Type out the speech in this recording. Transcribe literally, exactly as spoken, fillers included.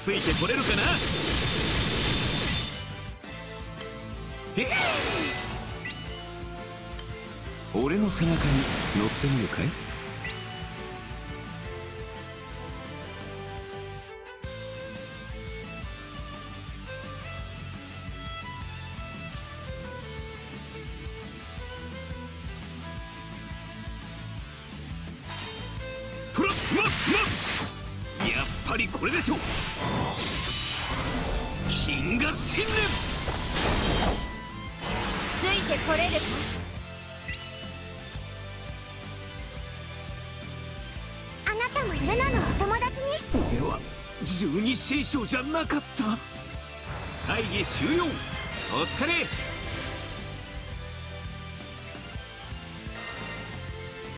ついてこれるかな。え俺の背中に乗ってみるかい。トラッままやっぱりこれでしょう。金河信念ついてこれるか。あなたもルナのお友達にして。 俺は十二神将じゃなかった。会議終了。お疲れ。